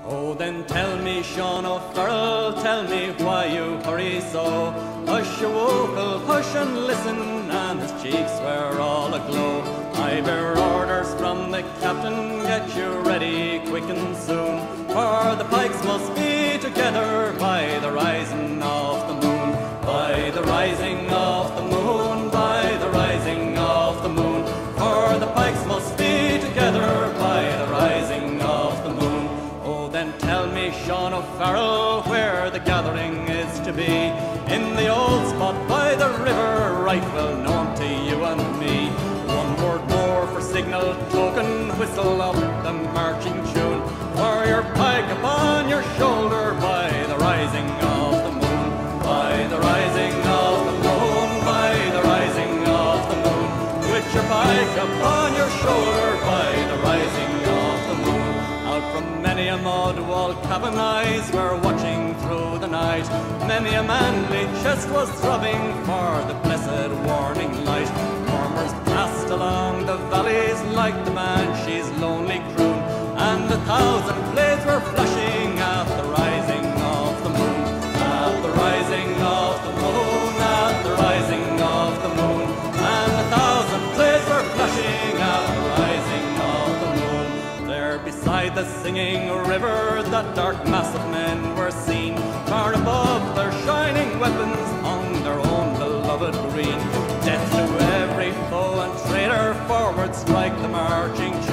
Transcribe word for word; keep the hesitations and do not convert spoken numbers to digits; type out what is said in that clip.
Oh, then tell me, Sean O'Farrell, tell me why you hurry so. Hush, you wokel, hush and listen, and his cheeks were all aglow. I bear orders from the captain, get you ready quick and soon, for the pikes must be together by the rising of the moon. By the rising of the moon, by the rising of the moon, for the pikes must be together by the rising of the moon. Oh, then tell me, Sean O'Farrell, where the gathering is to be. In the old spot by the river, right well known to you and me. One word more for signal token, whistle up the marching tune, for your pike upon your shoulder by the rising of the moon. By the rising of the moon, by the rising of the moon, with your pike upon your shoulder by the rising of the moon. Out from many a mud wall cabin eyes were watching through the night. Many a manly chest was throbbing for the blessed warning light. Farmers passed along the valleys like the Banshee's lonely croon, and a thousand blades were flashing at the rising of the moon. At the rising of the moon, at the rising of the moon, and a thousand blades were flashing at the rising of the moon. There beside the singing river, that dark mass of men were seen, far above their shining weapons on their own beloved green. Death to every foe and traitor, forward strike the marching